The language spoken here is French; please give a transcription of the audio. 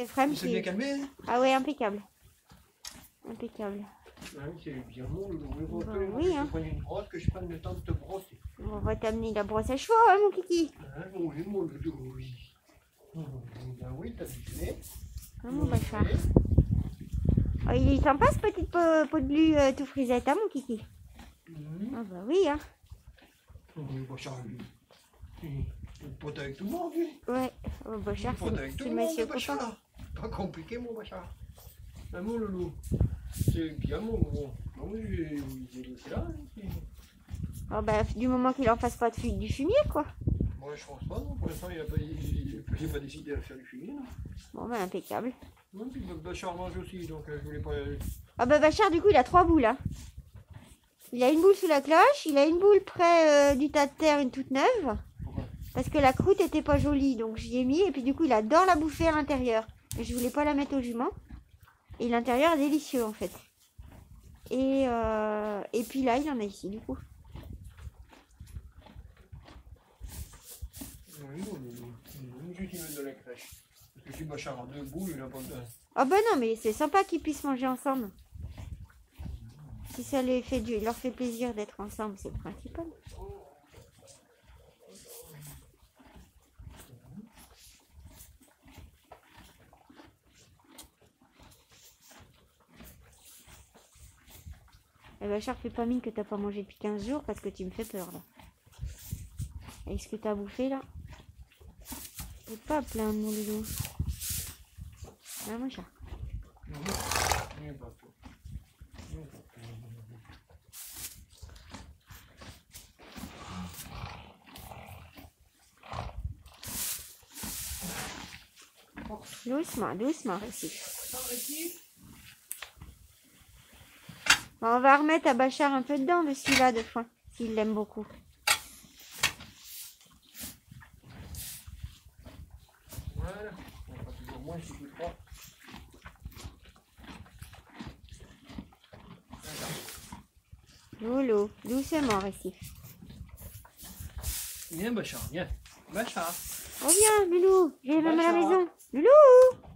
C'est Frem Il s'est bien calmé, hein? Ah ouais, impeccable. Impeccable. Ah oui, c'est bien bon. Oui, hein. Je prends une brosse, que je prenne le temps de te brosser. On va t'amener la brosse à cheveux, hein, mon kiki. Hein, oui, mon doudou, oui. Ben oui, t'as déjeuné. Ah, mon Bachar. Oh, il est sympa ce petit pot de glu tout frisette, hein, mon kiki. Ah bah oui, hein. Oui, Bachar, lui. Il pote avec tout le monde, lui. Ouais, oh, Bachar, c'est monsieur copain. Pas compliqué, mon Bachar. Ah, mon loulou. C'est bien, mon gros. Ah oui, il est laissé là. Oh bah, du moment qu'il en fasse pas du fumier, quoi. Moi, je pense pas, non. Pour l'instant, il n'a pas décidé à faire du fumier, non. Bon bah, impeccable. Non, puis Bachar mange aussi, donc je voulais pas... Ah bah, Bachar, du coup, il a 3 boules, hein. Il a une boule sous la cloche, il a une boule près du tas de terre, une toute neuve. Pourquoi? Parce que la croûte était pas jolie, donc j'y ai mis. Et puis du coup, il adore la bouffer à l'intérieur. Et je voulais pas la mettre au jument. Et l'intérieur est délicieux, en fait. Et puis là, il en a ici, du coup. Oui, juste il met de la crèche. Parce que si Bachar a 2 boules, il n'a pas besoin. Ah bah non, mais c'est sympa qu'ils puissent manger ensemble. Si ça leur fait plaisir d'être ensemble, c'est le principal. Eh ben, Bachar, fais pas mine que t'as pas mangé depuis 15 jours parce que tu me fais peur là. Et ce que t'as bouffé là? C'est pas plein de mon loulou. Ah, mon chat. Doucement, doucement, Récif. Bon, on va remettre à Bachar un peu dedans de celui-là de foin, s'il l'aime beaucoup. Voilà, on va toujours moins si tu crois. Loulou, doucement, Récif. Viens, Bachar, viens. Bachar. Reviens, Loulou, j'ai même à la Bachar. maison. Loulou!